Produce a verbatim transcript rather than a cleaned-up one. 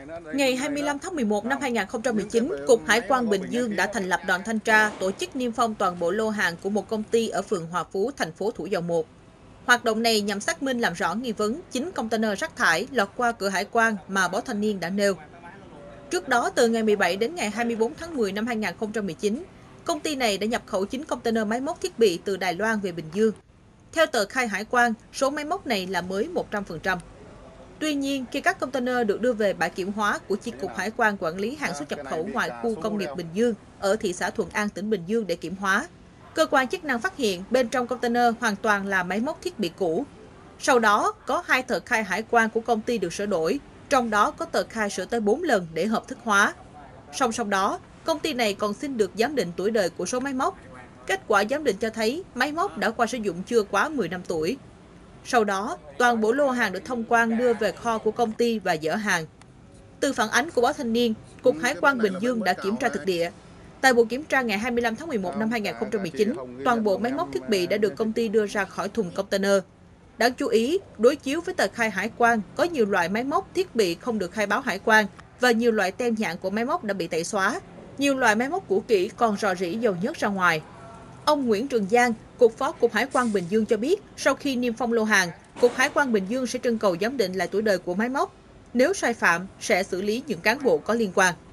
Ngày hai mươi lăm tháng mười một năm hai nghìn không trăm mười chín, Cục Hải quan Bình Dương đã thành lập đoàn thanh tra tổ chức niêm phong toàn bộ lô hàng của một công ty ở phường Hòa Phú, thành phố Thủ Dầu Một. Hoạt động này nhằm xác minh làm rõ nghi vấn chín container rác thải lọt qua cửa hải quan mà báo Thanh niên đã nêu. Trước đó, từ ngày mười bảy đến ngày hai mươi tư tháng mười năm hai nghìn không trăm mười chín, công ty này đã nhập khẩu chín container máy móc thiết bị từ Đài Loan về Bình Dương. Theo tờ khai hải quan, số máy móc này là mới một trăm phần trăm. Tuy nhiên, khi các container được đưa về bãi kiểm hóa của Chi cục Hải quan quản lý hàng xuất nhập khẩu ngoài khu công nghiệp Bình Dương ở thị xã Thuận An, tỉnh Bình Dương để kiểm hóa, cơ quan chức năng phát hiện bên trong container hoàn toàn là máy móc thiết bị cũ. Sau đó, có hai tờ khai hải quan của công ty được sửa đổi, trong đó có tờ khai sửa tới bốn lần để hợp thức hóa. Song song đó, công ty này còn xin được giám định tuổi đời của số máy móc. Kết quả giám định cho thấy máy móc đã qua sử dụng chưa quá mười năm tuổi. Sau đó, toàn bộ lô hàng được thông quan đưa về kho của công ty và dỡ hàng. Từ phản ánh của báo Thanh niên, Cục Hải quan Bình Dương đã kiểm tra thực địa. Tại buổi kiểm tra ngày hai mươi lăm tháng mười một năm hai nghìn không trăm mười chín, toàn bộ máy móc thiết bị đã được công ty đưa ra khỏi thùng container. Đáng chú ý, đối chiếu với tờ khai hải quan, có nhiều loại máy móc thiết bị không được khai báo hải quan và nhiều loại tem nhãn của máy móc đã bị tẩy xóa. Nhiều loại máy móc cũ kỹ còn rò rỉ dầu nhớt ra ngoài. Ông Nguyễn Trường Giang, Cục Phó Cục Hải quan Bình Dương cho biết, sau khi niêm phong lô hàng, Cục Hải quan Bình Dương sẽ trưng cầu giám định lại tuổi đời của máy móc. Nếu sai phạm, sẽ xử lý những cán bộ có liên quan.